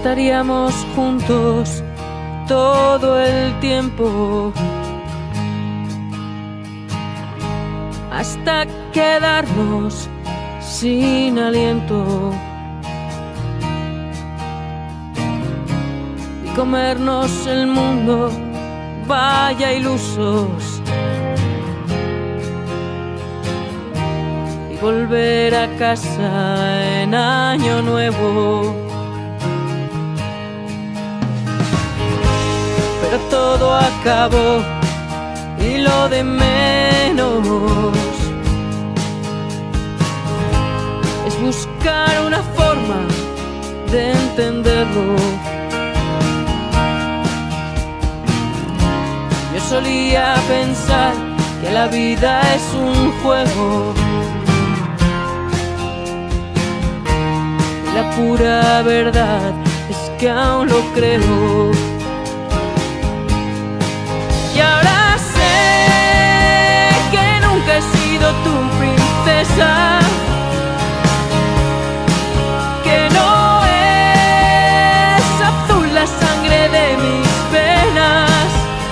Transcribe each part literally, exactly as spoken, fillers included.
estaríamos juntos todo el tiempo, hasta quedarnos sin aliento y comernos el mundo, vaya ilusos, y volver a casa en año nuevo. Pero todo acabó y lo de menos es buscar una forma de entenderlo. Yo solía pensar que la vida es un juego, y la pura verdad es que aún lo creo. Y ahora sé que nunca he sido tu princesa, que no es azul la sangre de mis venas.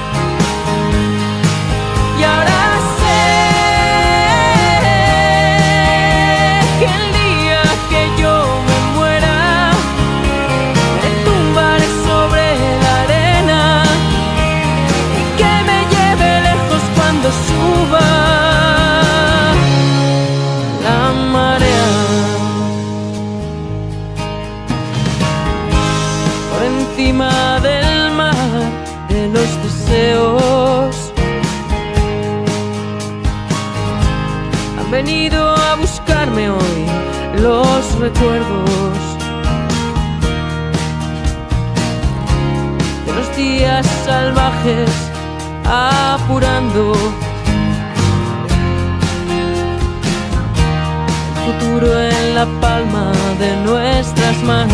Y ahora sé que el día que yo me muera, me tumbaré sobre la arena y que me lleve lejos cuando suba la marea. Por encima del mar de los deseos han venido a buscarme hoy los recuerdos de los días salvajes, apurando el futuro en la palma de nuestras manos.